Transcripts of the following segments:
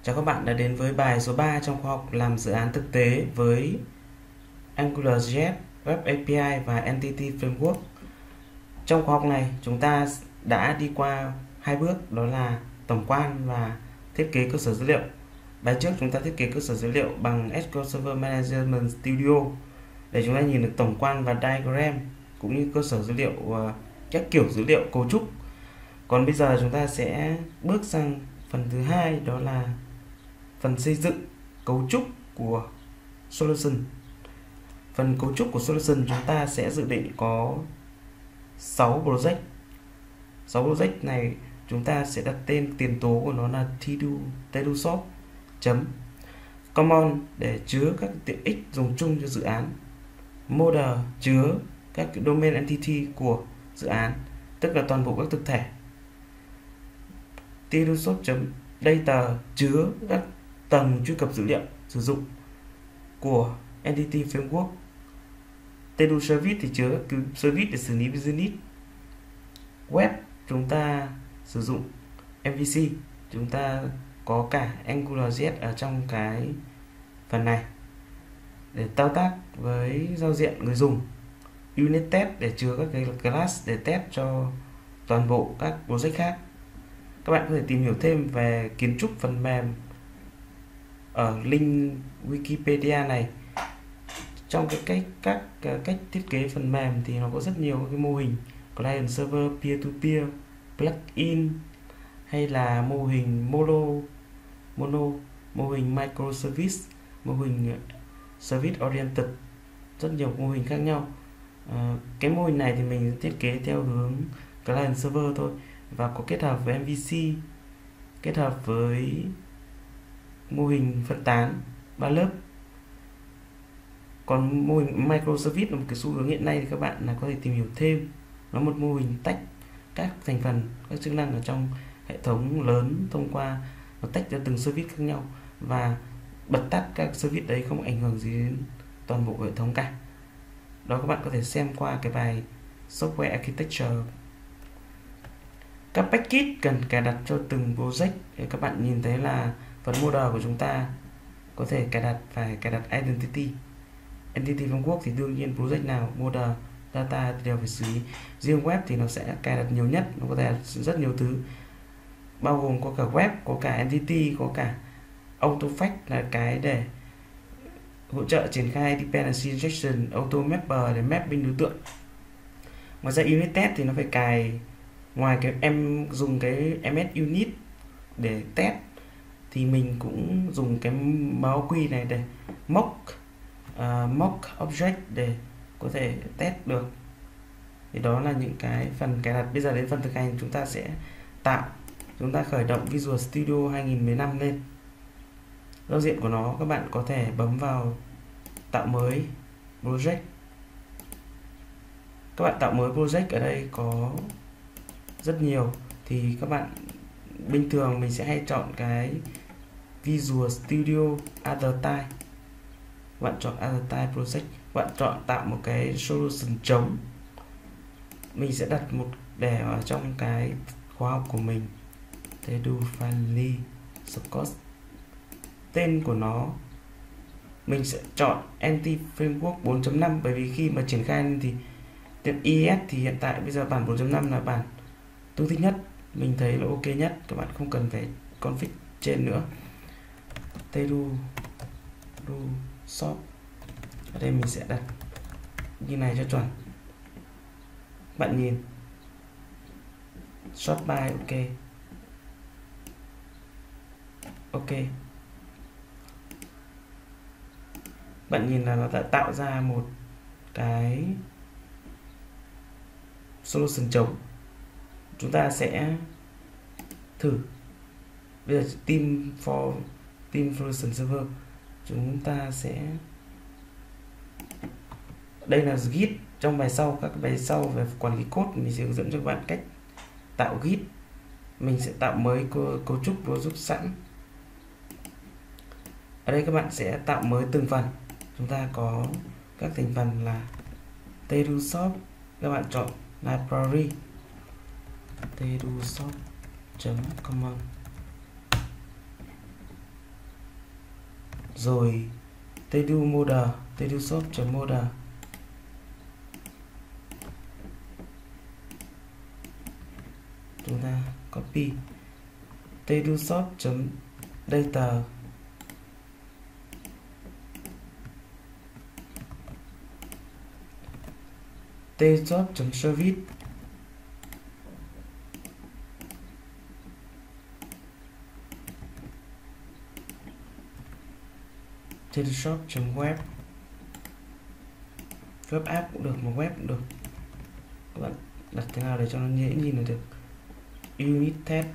Chào các bạn đã đến với bài số 3 trong khóa học làm dự án thực tế với AngularJS, Web API và Entity Framework. Trong khóa học này, chúng ta đã đi qua hai bước, đó là tổng quan và thiết kế cơ sở dữ liệu. Bài trước chúng ta thiết kế cơ sở dữ liệu bằng SQL Server Management Studio để chúng ta nhìn được tổng quan và diagram cũng như cơ sở dữ liệu, các kiểu dữ liệu cấu trúc. Còn bây giờ chúng ta sẽ bước sang phần thứ hai, đó là phần xây dựng cấu trúc của solution. Phần cấu trúc của solution chúng ta sẽ dự định có 6 project. 6 project này chúng ta sẽ đặt tên tiền tố của nó là TeduShop common để chứa các tiện ích dùng chung cho dự án, model chứa các domain entity của dự án, tức là toàn bộ các thực thể, TeduShop.data chứa các tầng truy cập dữ liệu sử dụng của Entity Framework, TeduService thì chứa các service để xử lý business, web chúng ta sử dụng MVC, chúng ta có cả AngularJS ở trong cái phần này để thao tác với giao diện người dùng, unit test để chứa các cái class để test cho toàn bộ các project khác. Các bạn có thể tìm hiểu thêm về kiến trúc phần mềm ở link Wikipedia này. Trong các cách thiết kế phần mềm thì nó có rất nhiều cái mô hình client server, peer to peer, plugin, hay là mô hình mono, mô hình microservice, mô hình service oriented, rất nhiều mô hình khác nhau. Cái mô hình này thì mình thiết kế theo hướng client server thôi, và có kết hợp với MVC, kết hợp với mô hình phân tán 3 lớp. Còn mô hình microservice là một cái xu hướng hiện nay thì các bạn có thể tìm hiểu thêm. Nó một mô hình tách các thành phần, các chức năng ở trong hệ thống lớn thông qua nó tách ra từng service khác nhau và bật tắt các service đấy không ảnh hưởng gì đến toàn bộ hệ thống cả. Đó, các bạn có thể xem qua cái bài Software Architecture. Các package cần cài đặt cho từng project. Các bạn nhìn thấy là phần model của chúng ta có thể phải cài đặt Entity Framework thì đương nhiên project nào model data thì đều phải xử lý. Riêng web thì nó sẽ cài đặt nhiều nhất, nó có thể rất nhiều thứ, bao gồm có cả web, có cả entity, có cả autofetch là cái để hỗ trợ triển khai dependency injection, auto mapper để mapping đối tượng. Ngoài ra unit test thì nó phải cài, ngoài cái em dùng cái MS unit để test thì mình cũng dùng cái MAUQ này để mock object để có thể test được. Thì đó là những cái phần cài đặt. Bây giờ đến phần thực hành, chúng ta khởi động Visual Studio 2015 lên. Giao diện của nó các bạn có thể bấm vào tạo mới project. Các bạn tạo mới project ở đây có rất nhiều, thì các bạn bình thường mình sẽ hay chọn cái Visual Studio Other Type. Bạn chọn Other Type Project, bạn chọn tạo một cái solution trống. Mình sẽ đặt một để ở trong cái khóa học của mình, TeduFamily Scott. Tên của nó mình sẽ chọn Entity Framework 4.5, bởi vì khi mà triển khai lên thì IIS thì hiện tại bây giờ bản 4.5 là bản tôi thích nhất, mình thấy là ok nhất, các bạn không cần phải config trên nữa. TeduShop ở đây mình sẽ đặt như này cho chuẩn. Bạn nhìn short by, ok. Bạn nhìn là nó đã tạo ra một cái solution trống. Chúng ta sẽ thử. Bây giờ team solution server, chúng ta sẽ, đây là Git. Trong bài sau, các bài sau về quản lý code, mình sẽ hướng dẫn cho các bạn cách tạo Git. Mình sẽ tạo mới cấu trúc project sẵn. Ở đây các bạn sẽ tạo mới từng phần. Chúng ta có các thành phần là TeduShop, các bạn chọn library TeduShop.common. rồi Tedu model, Tedu shop.model. Chúng ta copy Tedu shop.data, Tedu shop.service, Tedu shop.web, web app cũng được, mà web cũng được. Các bạn đặt thế nào để cho nó dễ nhìn là được. Unit test.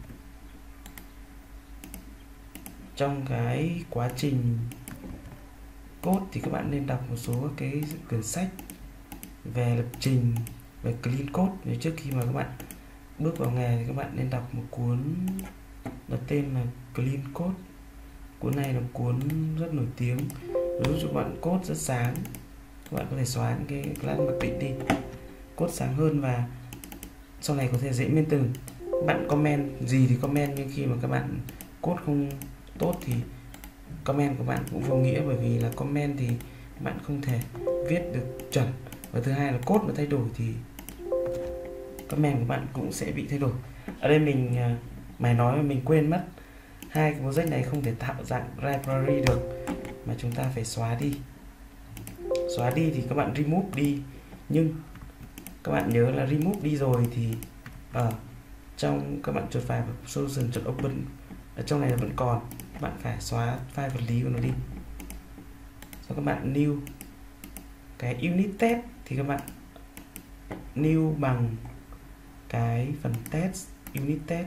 Trong cái quá trình code thì các bạn nên đọc một số cái quyển sách về lập trình, về clean code. Nếu trước khi mà các bạn bước vào nghề thì các bạn nên đọc một cuốn đặt tên là Clean Code. Cuốn này là cuốn rất nổi tiếng, giúp cho bạn code rất sáng. Các bạn có thể xóa những cái class mặc định đi, code sáng hơn và sau này có thể dễ maintain. Bạn comment gì thì comment, nhưng khi mà các bạn code không tốt thì comment của bạn cũng vô nghĩa, bởi vì là comment thì bạn không thể viết được chuẩn, và thứ hai là code mà thay đổi thì comment của bạn cũng sẽ bị thay đổi. Ở đây mình mày nói mà mình quên mất, hai cái project này không thể tạo dạng library được mà chúng ta phải xóa đi. Xóa đi thì các bạn remove đi, nhưng các bạn nhớ là remove đi rồi thì ở trong các bạn chuột phải vào solution.open, ở trong này là vẫn còn, các bạn phải xóa file vật lý của nó đi. Sau các bạn new cái unit test thì các bạn new bằng cái phần test, unit test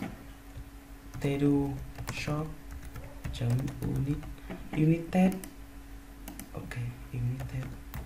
tedu shop unit test. Ok, unit test.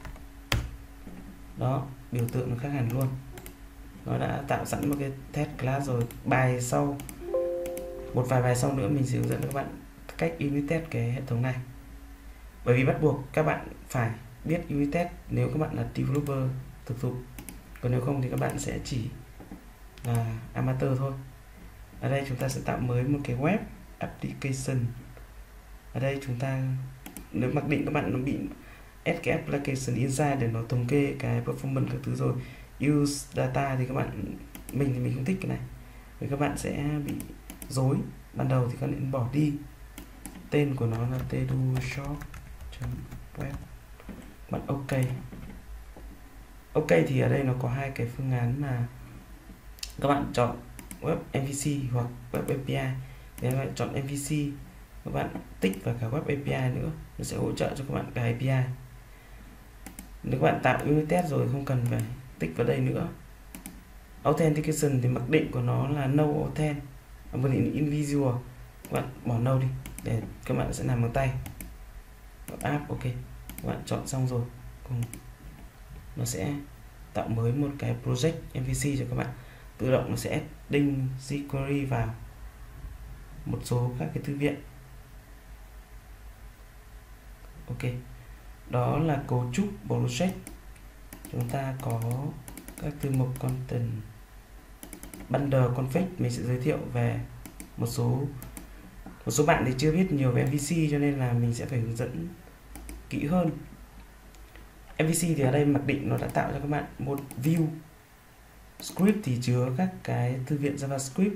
Đó, biểu tượng nó khác hẳn luôn. Nó đã tạo sẵn một cái test class rồi. Bài sau, một vài bài sau nữa mình sẽ hướng dẫn các bạn cách unit test cái hệ thống này. Bởi vì bắt buộc các bạn phải biết unit test nếu các bạn là developer thực dụng. Còn nếu không thì các bạn sẽ chỉ là amateur thôi. Ở đây chúng ta sẽ tạo mới một cái web application. Ở đây chúng ta nếu mặc định các bạn nó bị add cái application inside để nó thống kê cái performance các thứ rồi use data thì các bạn thì mình không thích cái này, vì các bạn sẽ bị dối. Ban đầu thì các bạn nên bỏ đi. Tên của nó là tedu shop.web. Bạn ok thì ở đây nó có hai cái phương án là các bạn chọn web MVC hoặc web API. Nếu các bạn chọn MVC, các bạn tích vào cả web API nữa, nó sẽ hỗ trợ cho các bạn cả API. Nếu các bạn tạo unit test rồi không cần phải tích vào đây nữa. Authentication thì mặc định của nó là no authent, invisible, các bạn bỏ no đi để các bạn sẽ làm bằng tay. App ok, các bạn chọn xong rồi, nó sẽ tạo mới một cái project MVC cho các bạn. Tự động nó sẽ adding jQuery vào một số các cái thư viện. Ok, đó là cấu trúc project. Chúng ta có các thư mục content, bundle, config. Mình sẽ giới thiệu về một số bạn thì chưa biết nhiều về MVC, cho nên là mình sẽ phải hướng dẫn kỹ hơn. MVC thì ở đây mặc định nó đã tạo cho các bạn một view. Script thì chứa các cái thư viện JavaScript.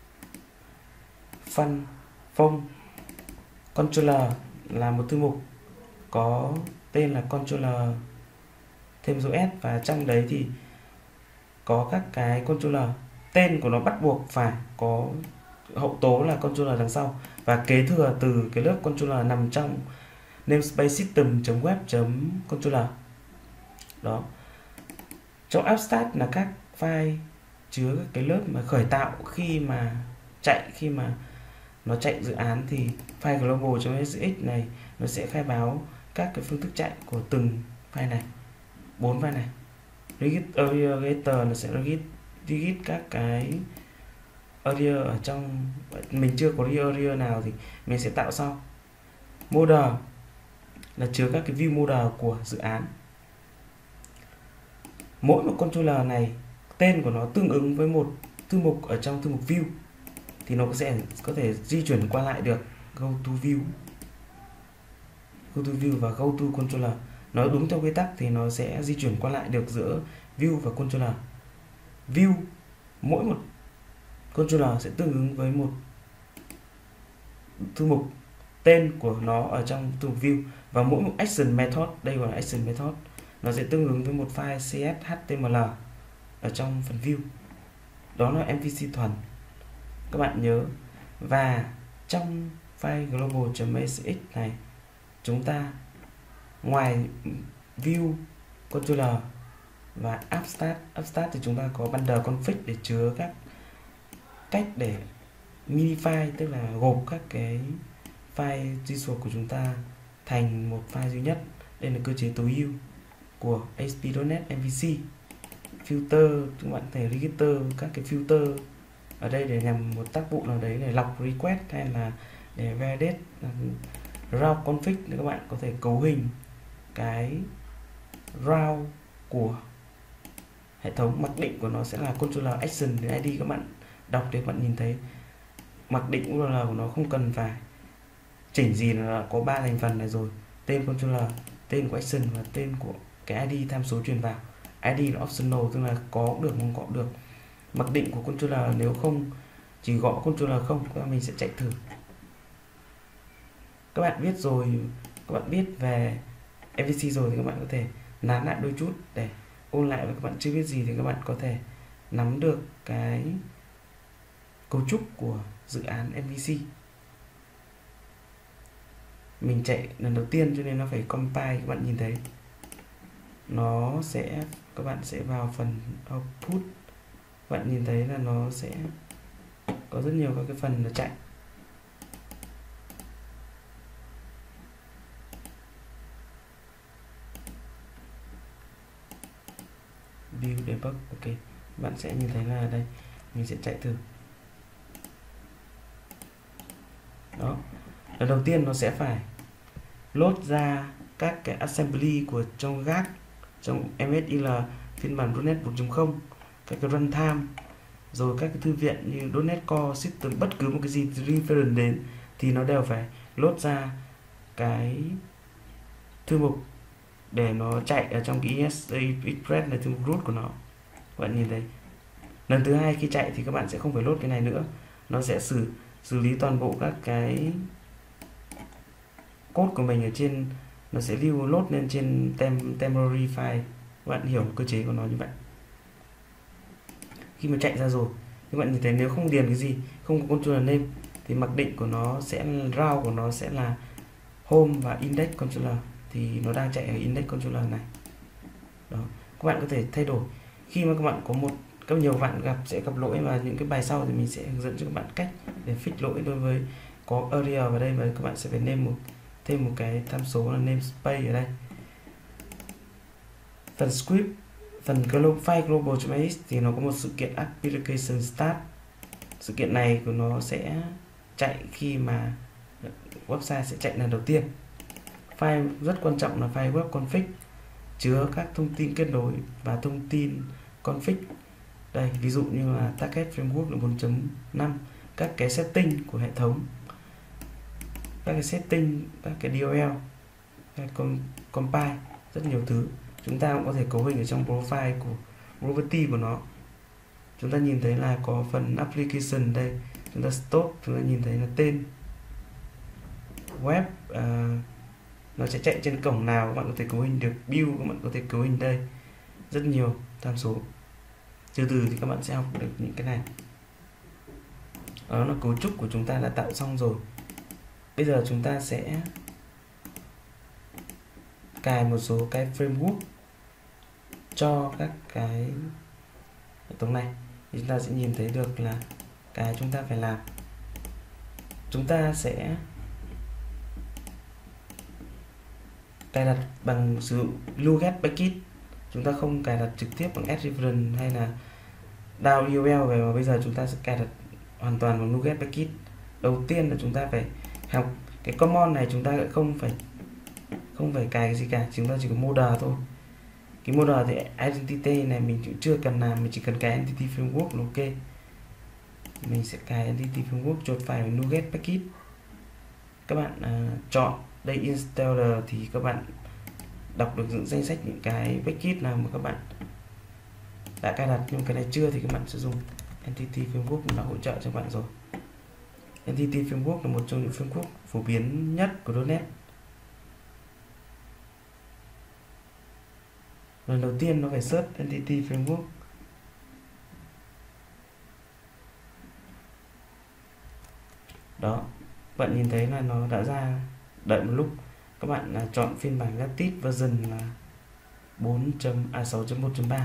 Function controller là một thư mục có tên là controller thêm dấu S, và trong đấy thì có các cái controller. Tên của nó bắt buộc phải có hậu tố là controller đằng sau và kế thừa từ cái lớp controller nằm trong namespace system.web.controller. Đó. Trong abstract là các file chứa các cái lớp mà khởi tạo khi mà nó chạy dự án, thì file global.sx này nó sẽ khai báo các cái phương thức chạy của từng file này, 4 file này. Regit area getter nó sẽ regit các cái area ở trong, mình chưa có area nào thì mình sẽ tạo sau. Model là chứa các cái view model của dự án. Mỗi một controller này tên của nó tương ứng với một thư mục ở trong thư mục view, thì nó sẽ có thể di chuyển qua lại được. Go to view. go to view và go to controller. Nó đúng theo quy tắc thì nó sẽ di chuyển qua lại được giữa view và controller. View, mỗi một controller sẽ tương ứng với một thư mục tên của nó ở trong thư mục view, và mỗi một action method, đây gọi là action method, nó sẽ tương ứng với một file CSHTML ở trong phần view. Đó là MVC thuần, các bạn nhớ. Và trong file global.asx này, chúng ta ngoài view, controller và appstart thì chúng ta có bundle config để chứa các cách để minify, tức là gộp các cái file resource của chúng ta thành một file duy nhất. Đây là cơ chế tối ưu của ASP.NET MVC. Filter, chúng bạn có thể register các cái filter ở đây để nhằm một tác vụ nào đấy để lọc request hay là để validate route config. Để các bạn có thể cấu hình cái route của hệ thống. Mặc định của nó sẽ là controller action đến ID. Các bạn đọc để các bạn nhìn thấy mặc định URL của nó không cần phải chỉnh gì, là có 3 thành phần này rồi: tên controller, tên của action và tên của cái ID tham số truyền vào. ID là optional, tức là có được không có được. Mặc định của controller nếu không chỉ gõ controller không, các mình sẽ chạy thử. Các bạn biết rồi, các bạn biết về MVC rồi thì các bạn có thể nán lại đôi chút để ôn lại, và các bạn chưa biết gì thì các bạn có thể nắm được cái cấu trúc của dự án MVC. Mình chạy lần đầu tiên cho nên nó phải compile. Các bạn nhìn thấy nó sẽ, các bạn sẽ vào phần output, các bạn nhìn thấy là nó sẽ có rất nhiều các cái phần nó chạy. View debug, ok, bạn sẽ nhìn thấy là đây, mình sẽ chạy thử. Đó, lần đầu tiên nó sẽ phải load ra các cái assembly của trong GAC, trong MSIL phiên bản .NET 1.0, các cái runtime, rồi các cái thư viện như .NET Core System, bất cứ một cái gì reference đến thì nó đều phải load ra cái thư mục để nó chạy ở trong cái ESA Express là thư mục root của nó. Các bạn nhìn thấy lần thứ hai khi chạy thì các bạn sẽ không phải load cái này nữa, nó sẽ xử lý toàn bộ các cái code của mình ở trên, nó sẽ lưu load lên trên temporary file. Các bạn hiểu cơ chế của nó như vậy. Khi mà chạy ra rồi, các bạn nhìn thấy nếu không điền cái gì, không có controller name thì mặc định của nó sẽ, route của nó sẽ là home và index controller, thì nó đang chạy ở index controller này. Đó, các bạn có thể thay đổi khi mà các bạn có các nhiều bạn sẽ gặp lỗi, và những cái bài sau thì mình sẽ hướng dẫn cho các bạn cách để fix lỗi đối với có area vào đây, và các bạn sẽ phải thêm một cái tham số là namespace ở đây. Phần script, phần file global.ax thì nó có một sự kiện application start. Sự kiện này của nó sẽ chạy khi mà website sẽ chạy lần đầu tiên. File rất quan trọng là file web config, chứa các thông tin kết nối và thông tin config. Đây, ví dụ như là Target Framework là 4.5, các cái setting của hệ thống, các cái setting, các cái DLL, các compile, rất nhiều thứ. Chúng ta cũng có thể cấu hình ở trong profile của property của nó. Chúng ta nhìn thấy là có phần application đây, chúng ta stop, chúng ta nhìn thấy là tên web, nó sẽ chạy trên cổng nào, các bạn có thể cấu hình được. Build, các bạn có thể cấu hình đây, rất nhiều tham số. Từ từ thì các bạn sẽ học được những cái này. Đó là cấu trúc của chúng ta đã tạo xong rồi. Bây giờ chúng ta sẽ cài một số cái framework cho các cái hệ thống này, thì chúng ta sẽ nhìn thấy được là cái chúng ta phải làm. Chúng ta sẽ cài đặt bằng sử dụng NuGet package. Chúng ta không cài đặt trực tiếp bằng sReference hay là down URL về, mà bây giờ chúng ta sẽ cài đặt hoàn toàn bằng NuGet package. Đầu tiên là chúng ta phải học cái command này, chúng ta lại không phải cài cái gì cả, chúng ta chỉ có model thôi. Cái model thì identity này mình cũng chưa cần làm, mình chỉ cần cài entity framework là ok. Mình sẽ cài entity framework, chốt file NuGet package. Các bạn chọn Đây installer thì các bạn đọc được những danh sách những cái package nào mà các bạn đã cài đặt, nhưng cái này chưa thì các bạn sẽ dùng Entity Framework đã hỗ trợ cho bạn rồi. Entity Framework là một trong những framework phổ biến nhất của .NET. Lần đầu tiên nó phải search Entity Framework. Đó, bạn nhìn thấy là nó đã ra. Đợi một lúc, các bạn chọn phiên bản native version là 6.1.3.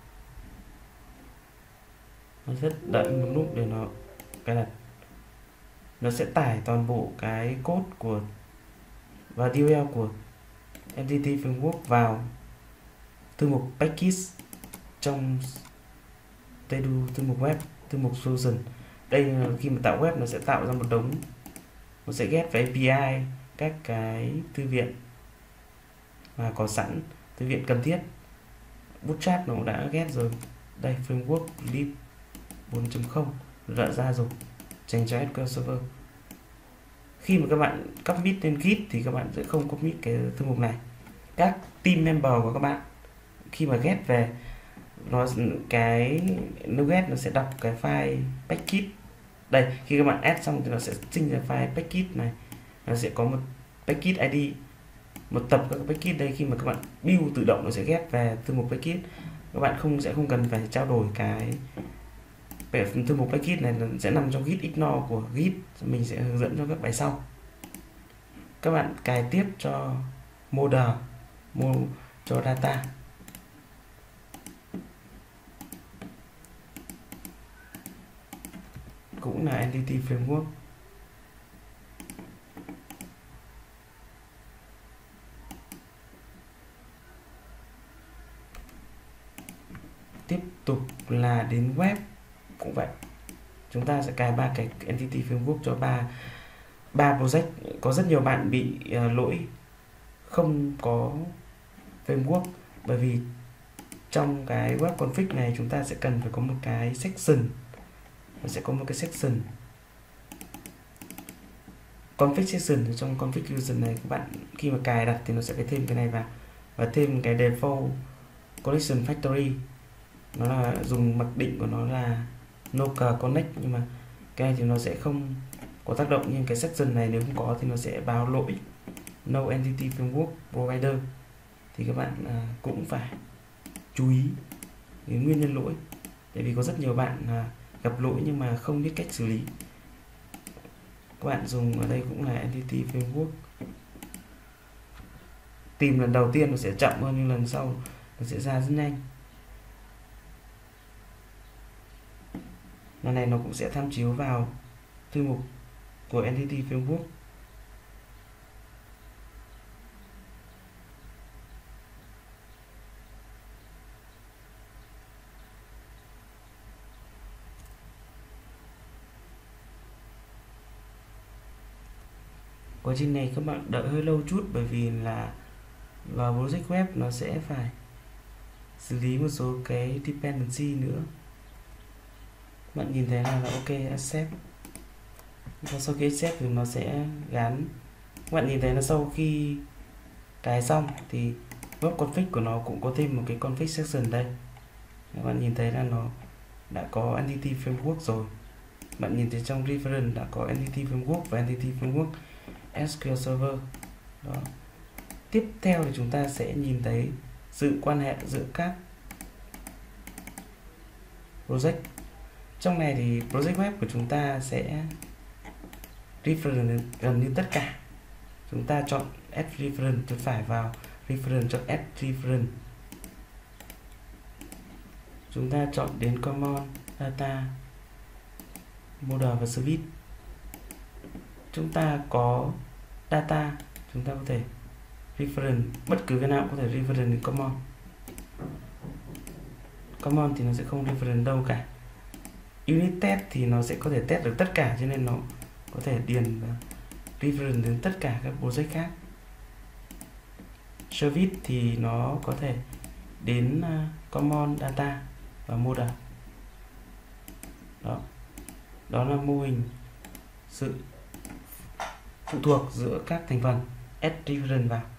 Nó sẽ đợi một lúc để nó cài đặt. Nó sẽ tải toàn bộ cái code của và DLL của Entity Framework vào thư mục package trong thư mục web, thư mục solution. Đây là khi mà tạo web nó sẽ tạo ra một đống, nó sẽ ghép với API các cái thư viện mà có sẵn, thư viện cần thiết. Bootstrap nó cũng đã ghép rồi. Đây, framework lib 4.0 đã ra rồi dành cho SQL Server. Khi mà các bạn commit lên Git thì các bạn sẽ không commit cái thư mục này. Các team member của các bạn khi mà get về cái NuGet nó sẽ đọc cái file package. Đây, khi các bạn add xong thì nó sẽ sinh ra file package này. Nó sẽ có một package ID, một tập các package. Đây, khi mà các bạn build tự động nó sẽ ghép về thư mục package. Các bạn sẽ không cần phải trao đổi cái thư mục package này, nó sẽ nằm trong git ignore của Git. Mình sẽ hướng dẫn cho các bài sau. Các bạn cài tiếp cho model cho data. Cũng là Entity Framework. Tiếp tục là đến web cũng vậy. Chúng ta sẽ cài 3 cái Entity Framework cho 3 project. Có rất nhiều bạn bị lỗi không có framework, bởi vì trong cái web config này chúng ta sẽ cần phải có một cái section. Nó sẽ có một cái section config section. Trong configuration này các bạn khi mà cài đặt thì nó sẽ phải thêm cái này vào, và thêm cái default connection factory. Nó là dùng mặc định của nó là no connect, nhưng mà cái này thì nó sẽ không có tác động. Nhưng cái section này nếu không có thì nó sẽ báo lỗi no entity framework provider. Thì các bạn cũng phải chú ý đến nguyên nhân lỗi, tại vì có rất nhiều bạn gặp lỗi nhưng mà không biết cách xử lý. Các bạn dùng ở đây cũng là Entity Framework. Tìm lần đầu tiên nó sẽ chậm hơn, nhưng lần sau nó sẽ ra rất nhanh. Lần này nó cũng sẽ tham chiếu vào thư mục của Entity Framework. Quá trình này các bạn đợi hơi lâu chút, bởi vì là vào project web nó sẽ phải xử lý một số cái dependency nữa. Bạn nhìn thấy là ok, accept. Và sau khi accept thì nó sẽ gắn. Các bạn nhìn thấy là sau khi cài xong thì web config của nó cũng có thêm một cái config section đây. Các bạn nhìn thấy là nó đã có Entity Framework rồi. Bạn nhìn thấy trong reference đã có Entity Framework và Entity Framework SQL Server. Đó. Tiếp theo thì chúng ta sẽ nhìn thấy sự quan hệ giữa các project. Trong này thì project web của chúng ta sẽ reference gần như tất cả. Chúng ta chọn add reference, tôi phải vào reference, chọn add reference. Chúng ta chọn đến common, data, model và service. Chúng ta có data, chúng ta có thể reference bất cứ cái nào cũng có thể reference đến common. Common thì nó sẽ không reference đâu cả. Unit test thì nó sẽ có thể test được tất cả, cho nên nó có thể điền reference đến tất cả các project khác. Service thì nó có thể đến common, data và model. Đó là mô hình sự phụ thuộc giữa các thành phần. add reference vào.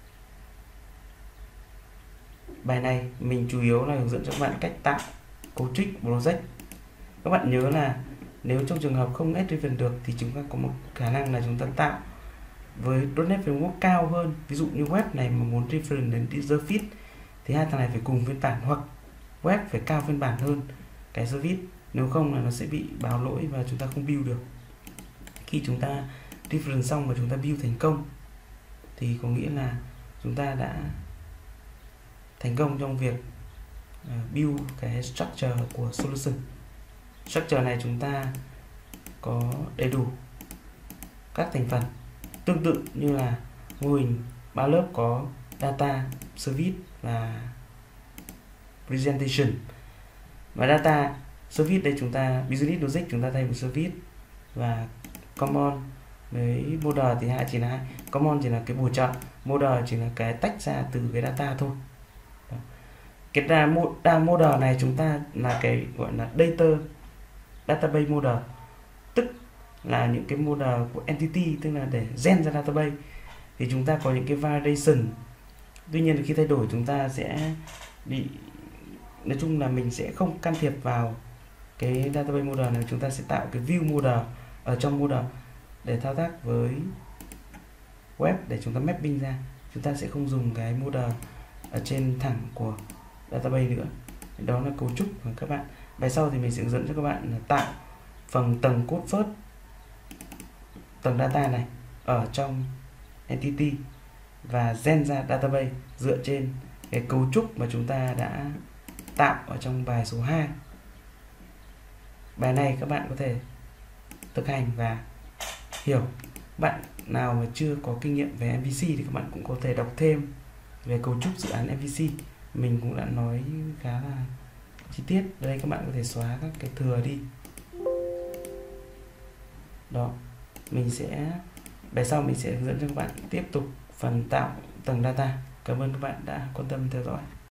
Bài này mình chủ yếu là hướng dẫn cho các bạn cách tạo cấu trúc project. Các bạn nhớ là nếu trong trường hợp không add reference được thì chúng ta có một khả năng là chúng ta tạo với .NET Framework cao hơn. Ví dụ như web này mà muốn reference đến service thì hai thằng này phải cùng phiên bản, hoặc web phải cao phiên bản hơn cái service, nếu không là nó sẽ bị báo lỗi và chúng ta không build được. Khi chúng ta reference xong và chúng ta build thành công thì có nghĩa là chúng ta đã thành công trong việc build cái structure của solution. Structure này chúng ta có đầy đủ các thành phần, tương tự như là mô hình 3 lớp có data, service và presentation. Và data, service đây chúng ta business logic chúng ta thay một service, và common với model thì chỉ là hai. Common chỉ là cái bổ trợ, model chỉ là cái tách ra từ cái data thôi. Đó. Cái model này chúng ta là cái gọi là database model, tức là những cái model của entity, tức là để gen ra database thì chúng ta có những cái validation. Tuy nhiên khi thay đổi chúng ta sẽ bị, nói chung là mình sẽ không can thiệp vào cái database model này, chúng ta sẽ tạo cái view model ở trong model để thao tác với web để chúng ta mapping ra. Chúng ta sẽ không dùng cái model ở trên thẳng của database nữa. Đó là cấu trúc của các bạn. Bài sau thì mình sẽ hướng dẫn cho các bạn là tạo tầng code first, tầng data này ở trong entity và gen ra database dựa trên cái cấu trúc mà chúng ta đã tạo ở trong bài số 2. Bài này các bạn có thể thực hành và hiểu. Bạn nào mà chưa có kinh nghiệm về MVC thì các bạn cũng có thể đọc thêm về cấu trúc dự án MVC. Mình cũng đã nói khá là chi tiết. Đây các bạn có thể xóa các cái thừa đi. Đó, bài sau mình sẽ hướng dẫn cho các bạn tiếp tục phần tạo tầng data. Cảm ơn các bạn đã quan tâm theo dõi.